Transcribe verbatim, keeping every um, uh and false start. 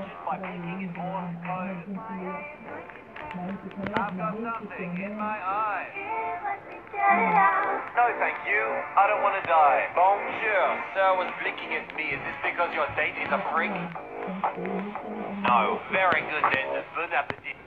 just by blinking in Morse code. I've got something in my eye. No, thank you. I don't want to die. Bonjour. Sir was blinking at me. Is this because your date is a freak? No. Very good then. Bon appetit.